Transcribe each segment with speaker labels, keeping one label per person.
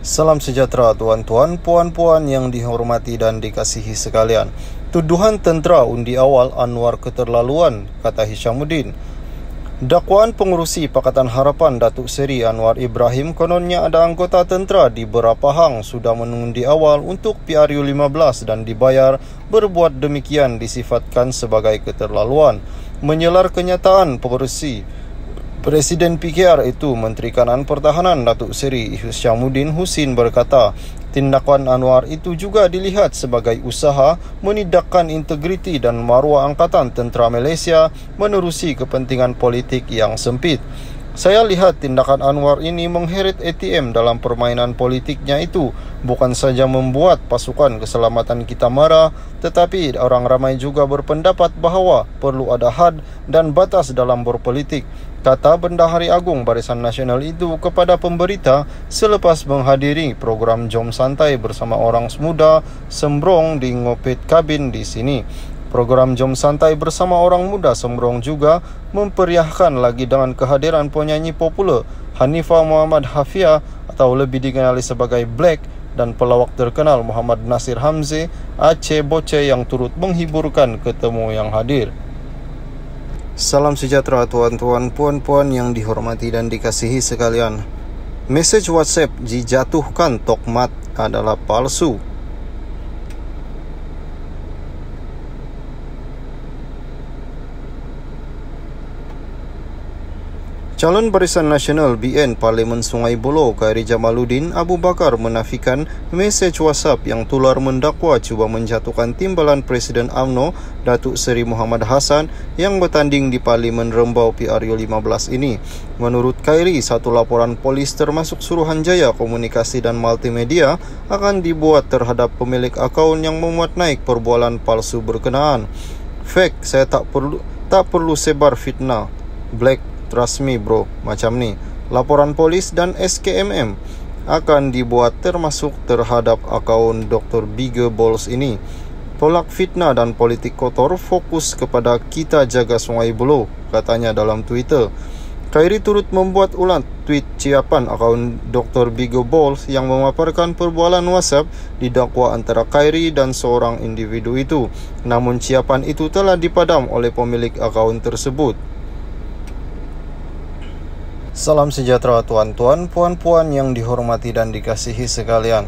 Speaker 1: Salam sejahtera tuan-tuan, puan-puan yang dihormati dan dikasihi sekalian. Tuduhan tentera undi awal Anwar keterlaluan, kata Hishamuddin. Dakwaan pengurusi Pakatan Harapan Datuk Seri Anwar Ibrahim kononnya ada anggota tentera di Berapahang sudah mengundi awal untuk PRU15 dan dibayar berbuat demikian disifatkan sebagai keterlaluan. Menyelar kenyataan pengurusi Presiden PKR itu, Menteri Kanan Pertahanan Datuk Seri Hishamuddin Hussein berkata, tindakan Anwar itu juga dilihat sebagai usaha menidakkan integriti dan maruah Angkatan Tentera Malaysia menerusi kepentingan politik yang sempit. Saya lihat tindakan Anwar ini mengheret ATM dalam permainan politiknya itu, bukan saja membuat pasukan keselamatan kita marah, tetapi orang ramai juga berpendapat bahawa perlu ada had dan batas dalam berpolitik, kata Bendahari Agung Barisan Nasional itu kepada pemberita selepas menghadiri program Jom Santai bersama orang muda Sembrong di Ngopet Kabin di sini. Program Jom Santai bersama orang muda Sembrong juga memperiahkan lagi dengan kehadiran penyanyi popular Hanifah Muhammad Hafia atau lebih dikenali sebagai Black dan pelawak terkenal Muhammad Nasir Hamzah Aceh Boceh yang turut menghiburkan ketemu yang hadir. Salam sejahtera tuan-tuan, puan-puan yang dihormati dan dikasihi sekalian. Mesej WhatsApp dijatuhkan Tokmat adalah palsu. Calon Barisan Nasional BN Parlimen Sungai Buloh Khairi Jamaluddin Abu Bakar menafikan mesej WhatsApp yang tular mendakwa cuba menjatuhkan timbalan Presiden UMNO Datuk Seri Muhammad Hassan yang bertanding di Parlimen Rembau PRU15 ini. Menurut Khairi, satu laporan polis termasuk Suruhanjaya Komunikasi dan Multimedia akan dibuat terhadap pemilik akaun yang memuat naik perbualan palsu berkenaan. Fake, saya tak perlu sebar fitnah. Black, trust me bro, macam ni. Laporan polis dan SKMM akan dibuat termasuk terhadap akaun Dr. Bigger Balls ini. Tolak fitnah dan politik kotor, fokus kepada kita jaga Sungai Buloh, katanya dalam Twitter. Khairi turut membuat ulang tweet ciapan akaun Dr. Bigger Balls yang memaparkan perbualan WhatsApp didakwa antara Khairi dan seorang individu itu. Namun ciapan itu telah dipadam oleh pemilik akaun tersebut. Salam sejahtera tuan-tuan, puan-puan yang dihormati dan dikasihi sekalian.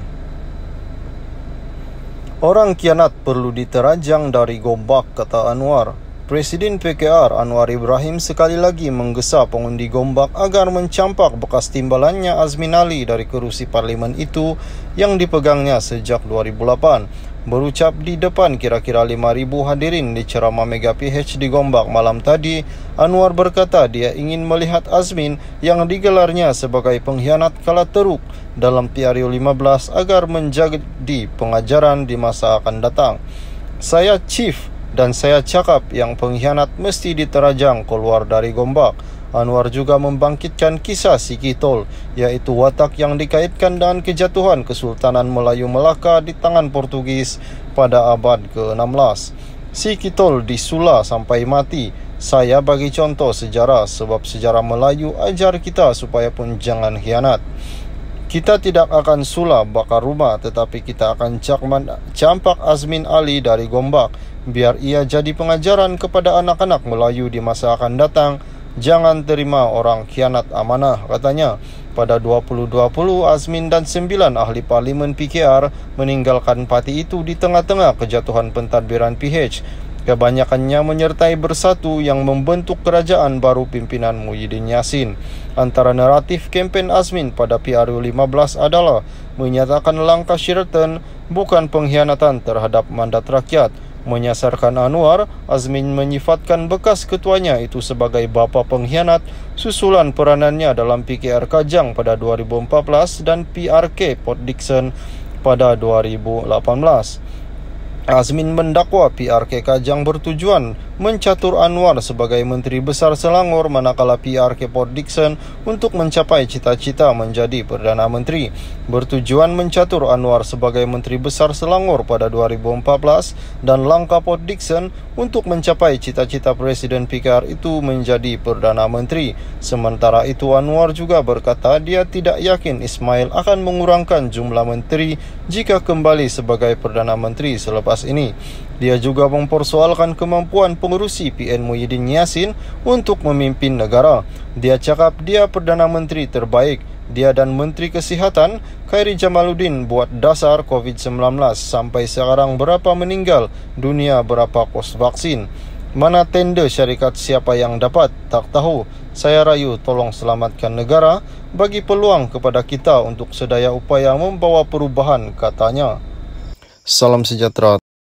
Speaker 1: Orang kianat perlu diterajang dari Gombak, kata Anwar. Presiden PKR Anwar Ibrahim sekali lagi menggesa pengundi Gombak agar mencampak bekas timbalannya Azmin Ali dari kerusi parlimen itu yang dipegangnya sejak 2008. Berucap di depan kira-kira 5,000 hadirin di ceramah Mega PH di Gombak malam tadi, Anwar berkata dia ingin melihat Azmin yang digelarnya sebagai pengkhianat kala teruk dalam PRU15 agar menjadi pengajaran di masa akan datang. Saya chief dan saya cakap yang pengkhianat mesti diterajang keluar dari Gombak. Anwar juga membangkitkan kisah Si Kitol, iaitu watak yang dikaitkan dengan kejatuhan Kesultanan Melayu Melaka di tangan Portugis pada abad ke-16. Si Kitol disula sampai mati. Saya bagi contoh sejarah sebab sejarah Melayu ajar kita supaya pun jangan khianat. Kita tidak akan sula bakar rumah, tetapi kita akan campak Azmin Ali dari Gombak, biar ia jadi pengajaran kepada anak-anak Melayu di masa akan datang. Jangan terima orang khianat amanah, katanya. Pada 2020, Azmin dan 9 ahli parlimen PKR meninggalkan parti itu di tengah-tengah kejatuhan pentadbiran PH. Kebanyakannya menyertai Bersatu yang membentuk kerajaan baru pimpinan Muhyiddin Yassin. Antara naratif kempen Azmin pada PRU15 adalah menyatakan langkah Sheraton bukan pengkhianatan terhadap mandat rakyat. Menyasarkan Anwar, Azmin menyifatkan bekas ketuanya itu sebagai bapa pengkhianat susulan peranannya dalam PKR Kajang pada 2014 dan PRK Port Dickson pada 2018. Azmin mendakwa PRK Kajang bertujuan mencatur Anwar sebagai Menteri Besar Selangor manakala PR Kepot Dixon untuk mencapai cita-cita menjadi Perdana Menteri. Bertujuan mencatur Anwar sebagai Menteri Besar Selangor pada 2014 dan langkah Pot Dixon untuk mencapai cita-cita Presiden PKR itu menjadi Perdana Menteri. Sementara itu Anwar juga berkata dia tidak yakin Ismail akan mengurangkan jumlah menteri jika kembali sebagai Perdana Menteri selepas ini. Dia juga mempersoalkan kemampuan pengerusi PN Muhyiddin Yassin untuk memimpin negara. Dia cakap dia Perdana Menteri terbaik. Dia dan Menteri Kesihatan Khairi Jamaluddin buat dasar COVID-19. Sampai sekarang berapa meninggal dunia, berapa kos vaksin. Mana tender syarikat siapa yang dapat, tak tahu. Saya rayu tolong selamatkan negara, bagi peluang kepada kita untuk sedaya upaya membawa perubahan, katanya. Salam sejahtera.